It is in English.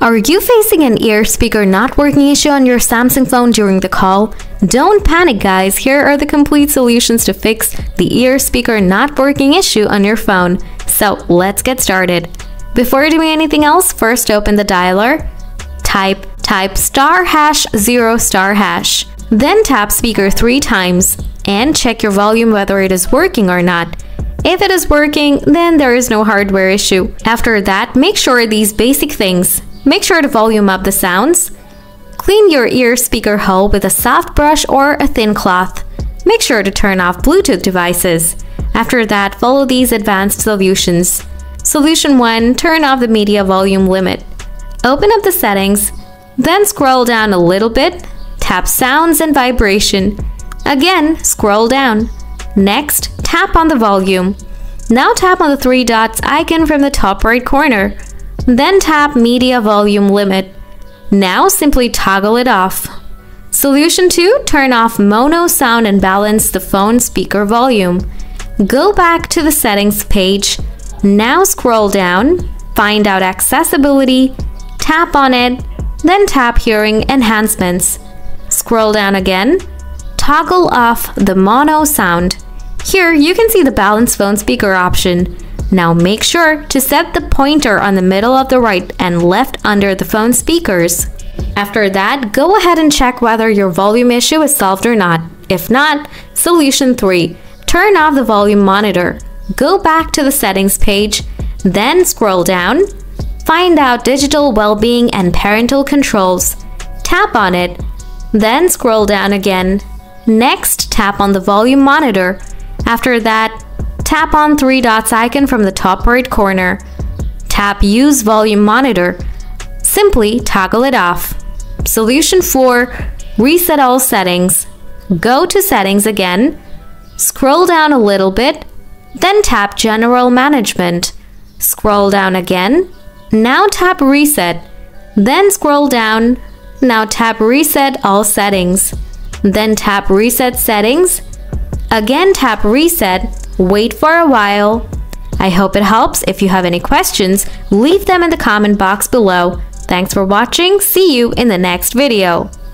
Are you facing an ear speaker not working issue on your Samsung phone during the call? Don't panic, guys. Here are the complete solutions to fix the ear speaker not working issue on your phone. So let's get started. Before doing anything else, first open the dialer, type *#0*#. Then tap speaker 3 times and check your volume whether it is working or not. If it is working, then there is no hardware issue. After that, make sure these basic things. Make sure to volume up the sounds. Clean your ear speaker hole with a soft brush or a thin cloth. Make sure to turn off Bluetooth devices. After that, follow these advanced solutions. Solution 1. Turn off the media volume limit. Open up the settings, then scroll down a little bit. Tap Sounds and Vibration. Again, scroll down. Next, tap on the volume. Now tap on the 3 dots icon from the top right corner. Then tap Media Volume Limit. Now simply toggle it off. Solution 2. Turn off mono sound and balance the phone speaker volume. Go back to the settings page. Now scroll down, find out accessibility, tap on it, then tap hearing enhancements. Scroll down again, toggle off the mono sound. Here you can see the balance phone speaker option. Now make sure to set the pointer on the middle of the right and left under the phone speakers. After that, go ahead and check whether your volume issue is solved or not. If not, solution 3. Turn off the volume monitor. Go back to the settings page, then scroll down. Find out Digital Wellbeing and Parental Controls. Tap on it, then scroll down again. Next, tap on the volume monitor. After that, tap on 3 dots icon from the top right corner. Tap Use Volume Monitor. Simply toggle it off. Solution 4. Reset all settings. Go to Settings again. Scroll down a little bit. Then tap General Management. Scroll down again. Now tap Reset. Then scroll down. Now tap Reset All Settings. Then tap Reset Settings. Again tap Reset. Wait for a while. I hope it helps. If you have any questions, leave them in the comment box below. Thanks for watching. See you in the next video.